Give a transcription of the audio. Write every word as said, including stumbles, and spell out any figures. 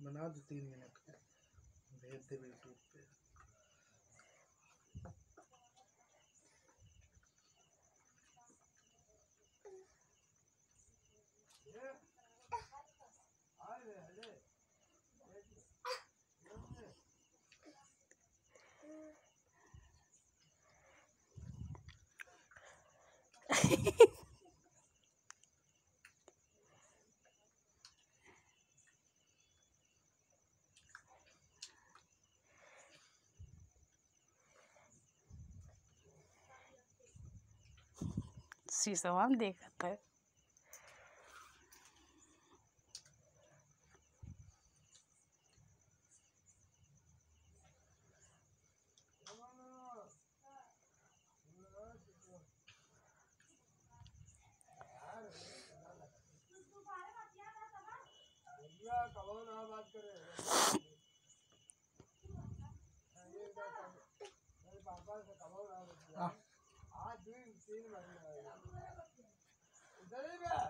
बना दो तीन मिनट का, भेज दे यूट्यूब पे। शीशवा में देखत है। आज